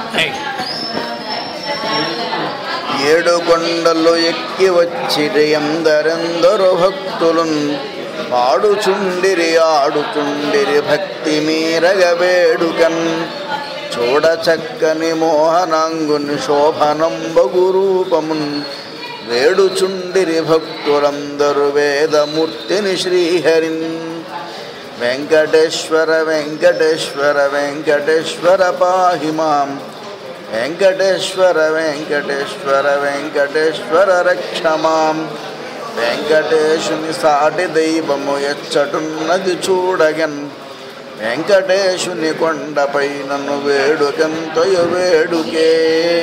ఏడు కొండలు ఎక్కి వచ్చిరి ఎందరెందరో భక్తులున్ పాడుచుండిరి ఆడుచుండిరి భక్తి మీరగ వేడుకన్ చూడ చక్కని మోహనాంగుని శోభనంబగు రూపమున్ వేడుచుండిరి భక్తులందరూ వేదమూర్తిని శ్రీహరిన్ వెంకటేశ్వర వెంకటేశ్వర వెంకటేశ్వర పాహి మాం వెంకటేశ్వర వెంకటేశ్వర వెంకటేశ్వర రక్ష మాం వెంకటేశుని సాటి దైవము ఎచ్చటున్నది చూడగన్ వెంకటేశుని కొండపై నన్ను వేడుకంతయు వేడుకే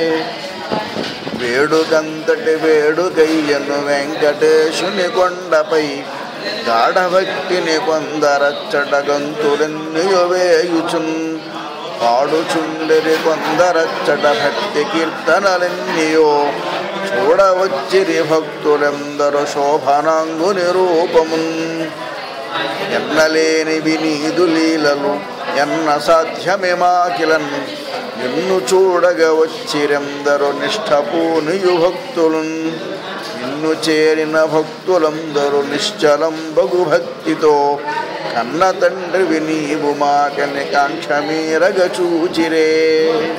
వేడుకంతటి వేడుకయ్యను వెంకటేశుని కొండపై గాఢభక్తిని కొందరచ్చట గంతులెన్నియు వేయుచున్ పాడుచుండిరి కొందరచ్చట భక్తి కీర్తనలెన్నియో చూడవచ్చిరి భక్తులెందరూ శోభనాంగుని రూపమున్ ఎన్నలేనివి నీదు లీలలు ఎన్న సాధ్యమే మాకిలన్ నిన్ను చూడగ వచ్చిరెందరూ నిష్ఠపూనియు భక్తులున్ నిన్ను చేరిన భక్తులందరూ నిశ్చలంబగు భక్తితో కన్న తండ్రివి నీవు మాకని కాంక్ష మీరగ చూచిరే.